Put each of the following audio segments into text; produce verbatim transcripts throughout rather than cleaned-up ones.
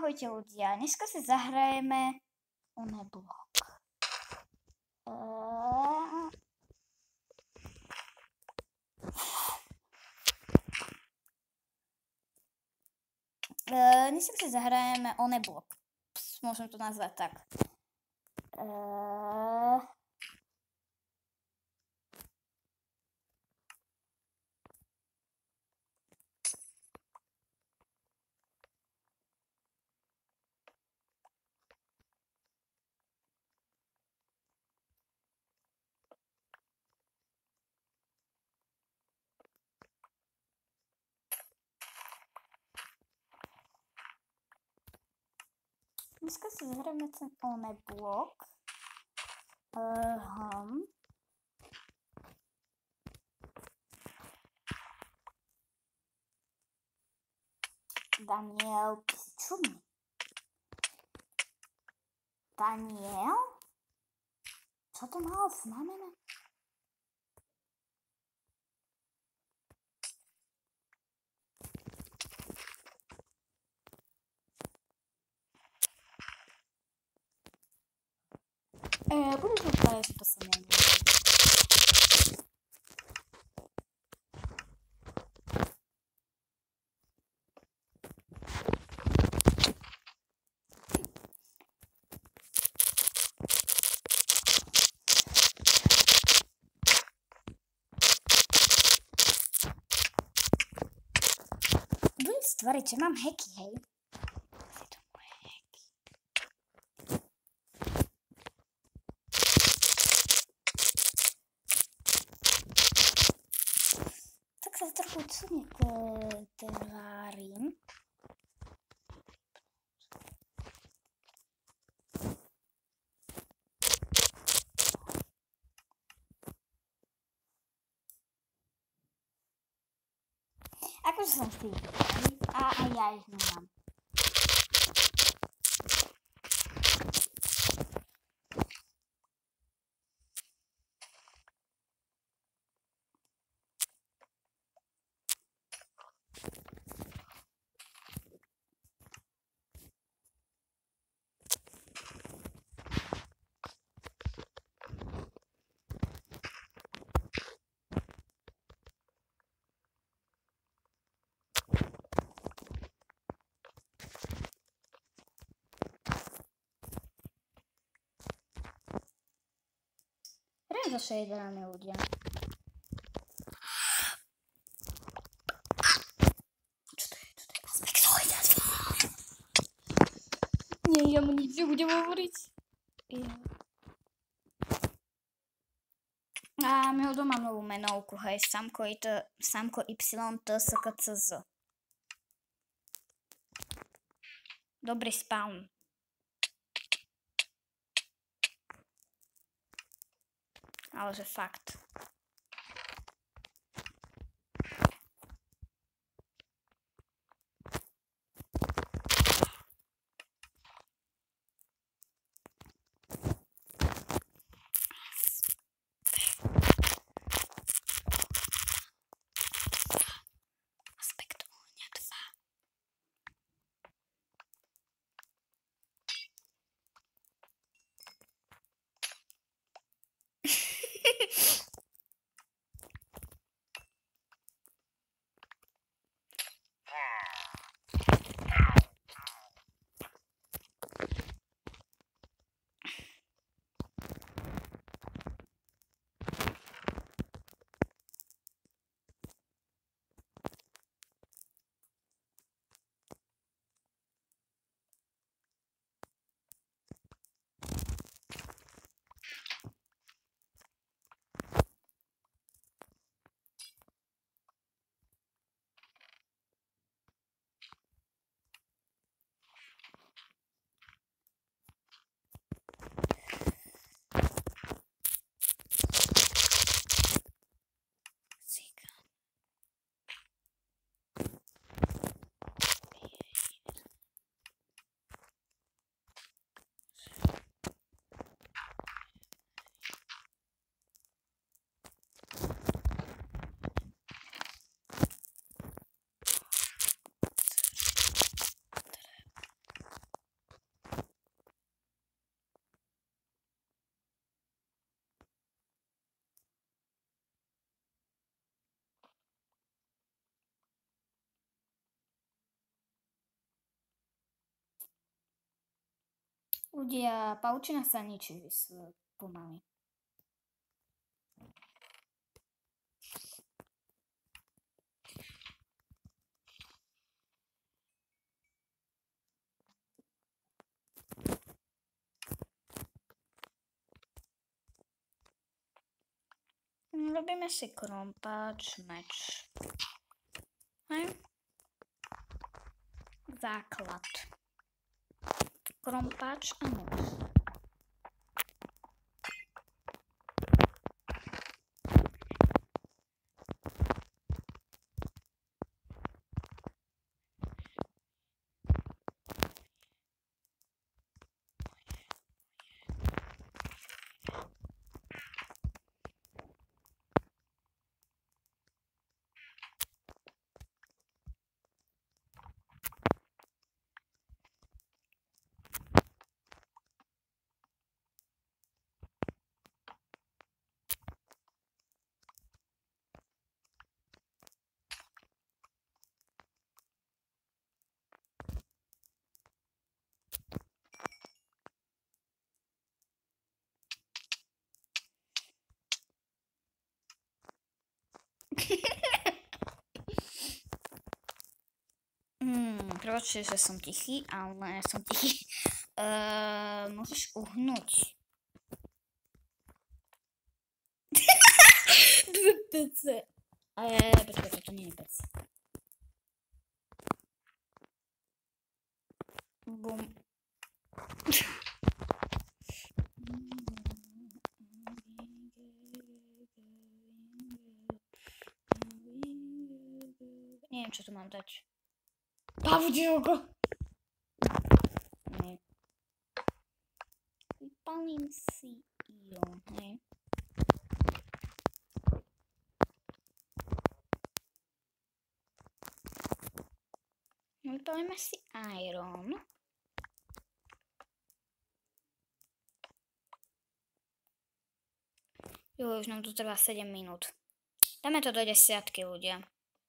Ahojte ľudia, dneska si zahrajeme Oneblok. Uh... Uh, dneska si zahrajeme Oneblok. Môžem to nazvať tak. Uh... Dneska si zahrajeme ten Oneblok. Uh-huh. Daniel, ty si čudný. Daniel? Co to malo znamená? E, budu to vypadat, že to se neví. Budem stvoriť, že mám hacky, hej? Asi to moje hacky. Tak sa trochu cudne tvárim. Akože som si ich a aj ja ich nemám. Hrajem za shaderami ľudia. Čo to je? Čo to je? Aspektoida. Nie, ja mu nič nebudem hovoriť. Ja. A my ho doma novú menovku, hej, Samko Y T S K C Z. Dobrý spawn. Ale že fakt. Aspekt ohňa dva. Ľudia, paučina sa ničí pomaly. Robíme si krompáč, meč. Hej. Základ. Krompáč a meč. Hmm, proč, že som tichý, ale som tichý. Uh, môžeš uhnúť. Dve pece. Ale počkaj, to nie je pec. Bum. Neviem, čo tu mám dať. Pavdielko! Nie. Vypalím si jo, hej. Vypalíme si iron. Jo, už nám to trvá sedem minút. Dáme to do desiatky, ľudia.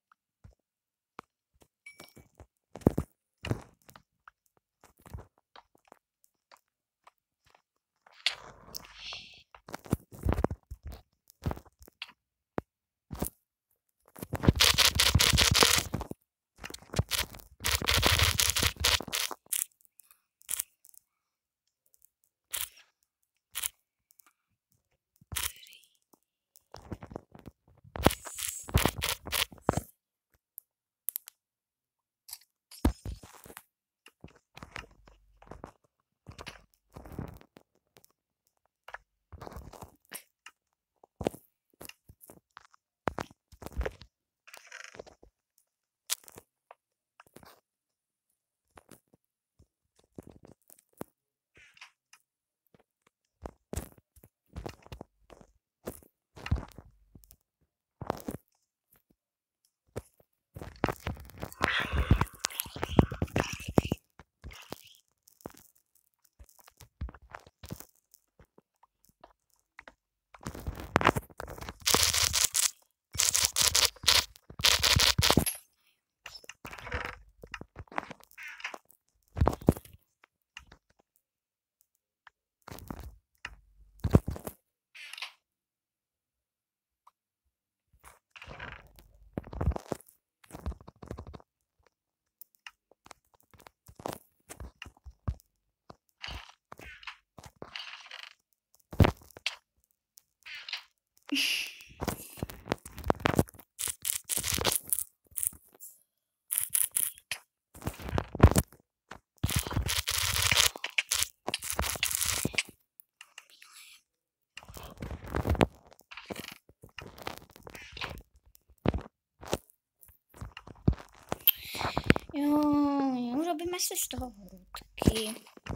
Jo, urobíme si z toho hrudky.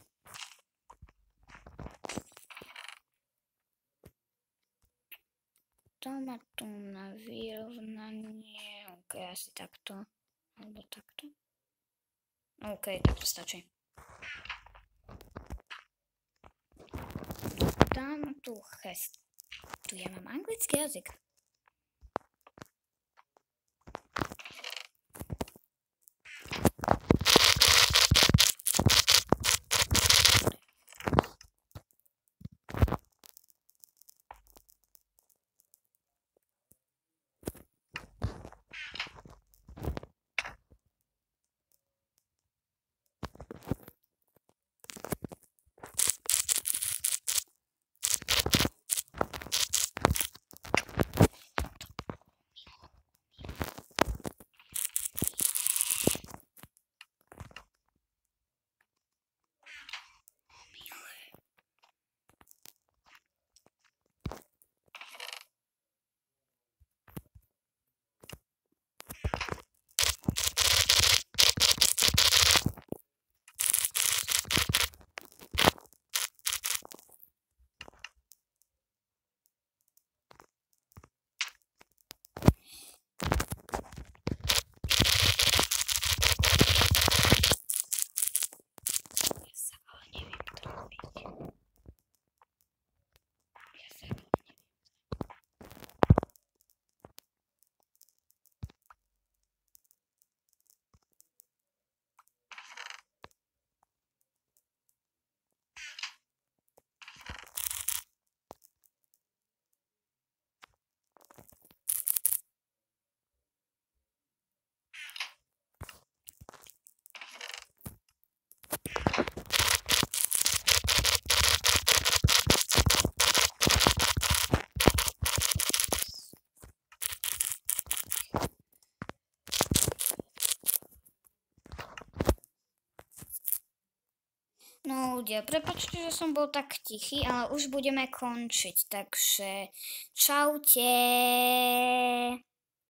Dáme tu na vyrovnanie, ok, asi takto, alebo takto. Ok, tak to stačí. Dám tu chest. Tu ja mám anglický jazyk. No ľudia, prepáčte, že som bol tak tichý, ale už budeme končiť, takže čaute.